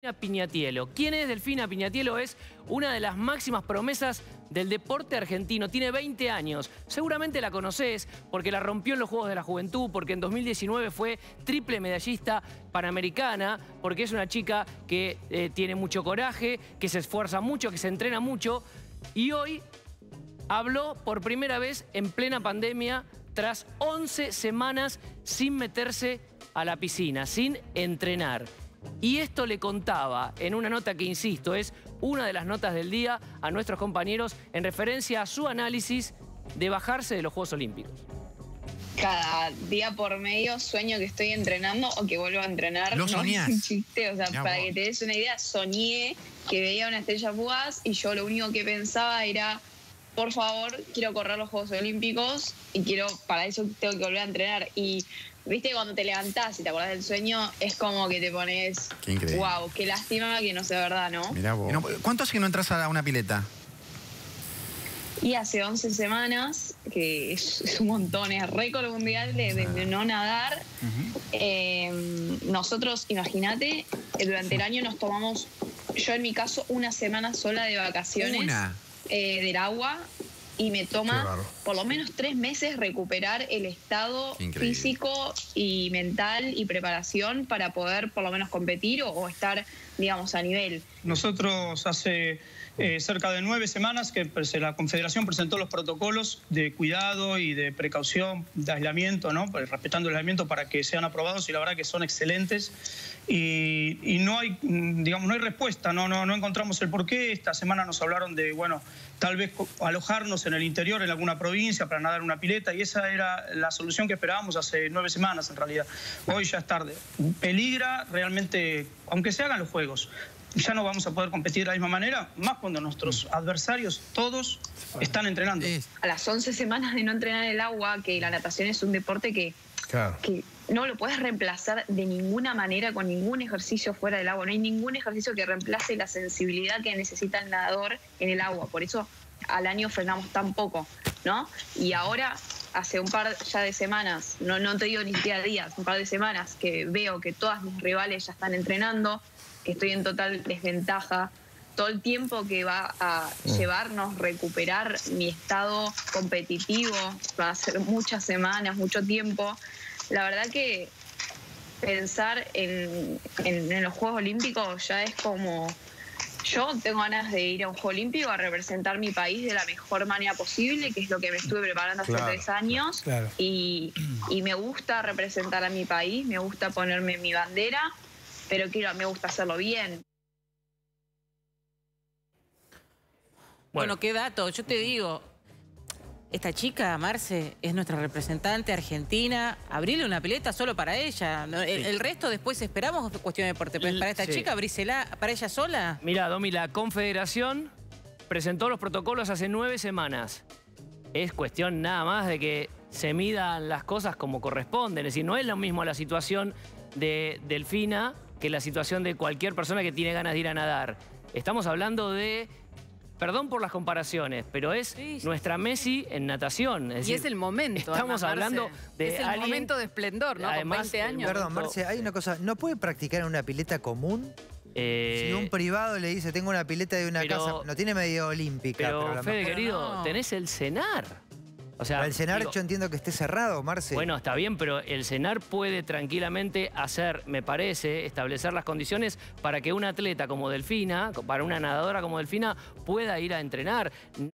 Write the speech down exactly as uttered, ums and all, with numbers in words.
Piñatielo. ¿Quién es Delfina Piñatielo? Es una de las máximas promesas del deporte argentino. Tiene veinte años. Seguramente la conocés porque la rompió en los Juegos de la Juventud, porque en dos mil diecinueve fue triple medallista panamericana, porque es una chica que eh, tiene mucho coraje, que se esfuerza mucho, que se entrena mucho. Y hoy habló por primera vez en plena pandemia, tras once semanas sin meterse a la piscina, sin entrenar. Y esto le contaba en una nota que, insisto, es una de las notas del día a nuestros compañeros en referencia a su análisis de bajarse de los Juegos Olímpicos. Cada día por medio sueño que estoy entrenando o que vuelvo a entrenar. ¿Lo soñás? No es un chiste, o sea, Ya para vos. que te des una idea, soñé que veía una estrella fugaz y yo lo único que pensaba era, por favor, quiero correr los Juegos Olímpicos y quiero, para eso tengo que volver a entrenar. Y viste, cuando te levantás y te acordás del sueño, es como que te pones, Qué increíble. wow, qué lástima que no sea verdad, ¿no? Mirá vos. No, ¿cuánto hace que no entras a una pileta? Y hace once semanas, que es, es un montón, es récord mundial de, de, de no nadar. Uh-huh. eh, nosotros, imagínate, eh, durante el año nos tomamos, yo en mi caso, una semana sola de vacaciones Una. eh, del agua. Y me toma por lo menos tres meses recuperar el estado físico y mental y preparación para poder por lo menos competir o, o estar, digamos, a nivel. Nosotros hace eh, cerca de nueve semanas que la Confederación presentó los protocolos de cuidado y de precaución, de aislamiento, ¿no? Pues, respetando el aislamiento para que sean aprobados, y la verdad que son excelentes. Y, y no hay, digamos, no hay respuesta, no, no, no encontramos el porqué. Esta semana nos hablaron de, bueno, tal vez alojarnos en el interior, en alguna provincia, para nadar en una pileta, y esa era la solución que esperábamos hace nueve semanas, en realidad. Hoy ya es tarde. Peligra realmente, aunque se hagan los Juegos, ya no vamos a poder competir de la misma manera, más cuando nuestros adversarios, todos, están entrenando. A las once semanas de no entrenar el agua, que la natación es un deporte que, Claro. que no lo puedes reemplazar de ninguna manera con ningún ejercicio fuera del agua. No hay ningún ejercicio que reemplace la sensibilidad que necesita el nadador en el agua. Por eso al año frenamos tan poco, ¿no? Y ahora, hace un par ya de semanas, no, no te digo ni siquiera días, un par de semanas, que veo que todas mis rivales ya están entrenando, que estoy en total desventaja. Todo el tiempo que va a llevarnos recuperar mi estado competitivo, va a ser muchas semanas, mucho tiempo. La verdad que pensar en, en, en los Juegos Olímpicos ya es como... Yo tengo ganas de ir a un Juego Olímpico a representar mi país de la mejor manera posible, que es lo que me estuve preparando hace Claro, tres años. claro. Y, y me gusta representar a mi país, me gusta ponerme mi bandera, pero quiero, me gusta hacerlo bien. Bueno, qué dato. Yo te digo, esta chica, Marce, es nuestra representante argentina. Abrirle una pileta solo para ella. ¿No? El, Sí. el resto después esperamos cuestión de deporte. Pero para esta Sí. chica, abrísela para ella sola. Mira, Domi, la Confederación presentó los protocolos hace nueve semanas. Es cuestión nada más de que se midan las cosas como corresponden. Es decir, no es lo mismo la situación de Delfina que la situación de cualquier persona que tiene ganas de ir a nadar. Estamos hablando de... Perdón por las comparaciones, pero es Sí, sí. nuestra Messi en natación. Es Y decir, es el momento. Estamos además, hablando Marce. de Es el alguien- momento de esplendor, ¿no? Además, Con veinte años. Perdón, Marce, hay una cosa. ¿No puede practicar en una pileta común? eh, Si un privado le dice, tengo una pileta de una pero- casa, no tiene medida olímpica. pero, Pero, a lo Fede, mejor- querido, no. tenés el CENAR. O sea, Pero el CENAR digo, yo entiendo que esté cerrado, Marce. bueno, está bien, pero el CENAR puede tranquilamente hacer, me parece, establecer las condiciones para que un atleta como Delfina, para una nadadora como Delfina, pueda ir a entrenar.